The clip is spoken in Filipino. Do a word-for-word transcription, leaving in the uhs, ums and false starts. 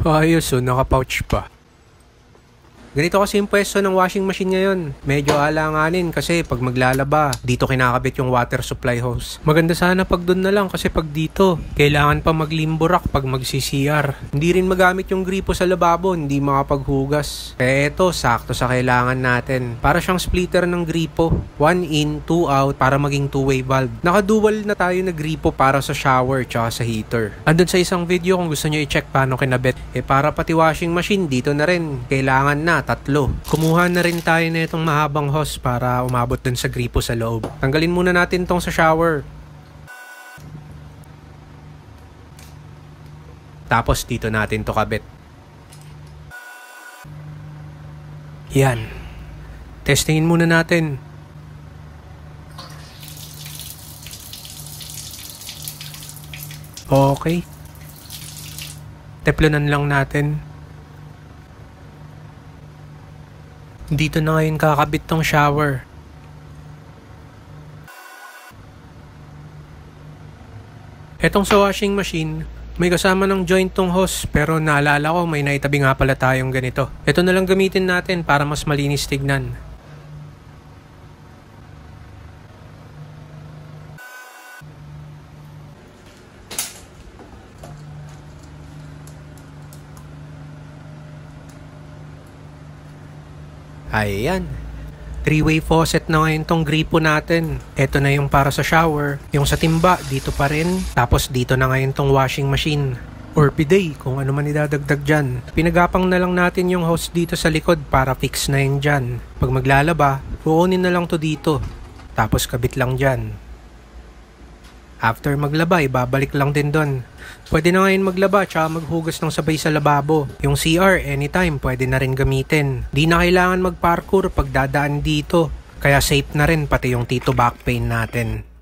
Ayos oh, naka-pouch pa. Ganito kasi yung pwesto ng washing machine ngayon. Medyo alanganin kasi pag maglalaba, dito kinakabit yung water supply hose. Maganda sana pag doon na lang kasi pag dito, kailangan pa maglimburak pag mag-C R. Hindi rin magamit yung gripo sa lababo, hindi makapaghugas. Kaya eto, sakto sa kailangan natin. Para siyang splitter ng gripo. One in, two out para maging two-way valve. Nakadual na tayo na gripo para sa shower tsaka sa heater. Andun sa isang video kung gusto nyo i-check paano kinabit. Eh para pati washing machine, dito na rin. Kailangan na tatlo. Kumuha na rin tayo na itong mahabang hose para umabot dun sa gripo sa loob. Tanggalin muna natin tong sa shower. Tapos dito natin to kabit. Yan. Testingin muna natin. Okay. Teflonan lang natin. Dito na ngayon kakabit tong shower. Etong sa washing machine, may kasama ng joint tong hose pero naalala ko may naitabi nga pala tayong ganito. Ito na lang gamitin natin para mas malinis tignan. Ayan. Three-way faucet na ngayon tong gripo natin. Ito na yung para sa shower. Yung sa timba, dito pa rin. Tapos dito na ngayon tong washing machine. Or bidet, kung ano man idadagdag dyan. Pinagapang na lang natin yung hose dito sa likod para fix na yun dyan. Pag maglalaba, kukunin na lang to dito. Tapos kabit lang dyan. After maglaba, ibabalik lang din doon. Pwede na ngayon maglaba tsaka maghugas ng sabay sa lababo. Yung C R, anytime, pwede na rin gamitin. Di na kailangan mag-parkour pag dadaan dito. Kaya safe na rin pati yung tito back pain natin.